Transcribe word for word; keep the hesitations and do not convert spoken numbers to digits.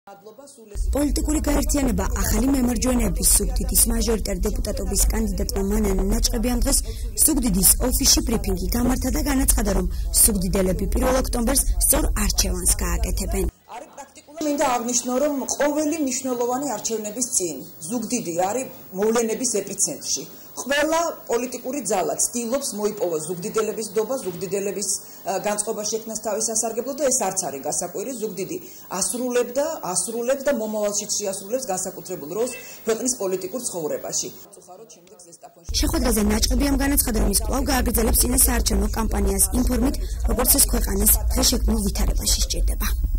პოლიტიკური გაერთიანება ახალი მემარჯვენეების სუგდიდის მაჟორიტარ დეპუტატობის კანდიდატმა მანანა ნაჭყებიან დღეს სუგდიდის ოფისში ბრიფინგი გამართა და განაცხადა, რომ სუგდიდელები პირველ ოქტომბერს სწორ არჩევანს გააკეთებენ. მინდა აღნიშნო, რომ ყოველი მნიშვნელოვანი არჩევნების წინ ზუგდიდი არის მოვლენების ეპიცენტრში. ყველა პოლიტიკური ძალა ცდილობს მოიპოვოს ზუგდიდელების დობა, ზუგდიდელების განწყობა შექმნას თავის სასარგებლოდ და ეს არც არის გასაკვირი. ზუგდიდი ასრულებდა, ასრულებს და მომავალშიც შეასრულებს განსაკუთრებულ როლს ქვეყნის პოლიტიკურ ცხოვრებაში. შეხვედრაზე ნაჭყებიამ განაცხადა, რომ ის კვლავ გააგრძელებს წინასაარჩევნო კამპანიას იმ ფორმით, როგორც ეს ქვეყანას დღეს შექმნილ ვითარებაში სჭირდება.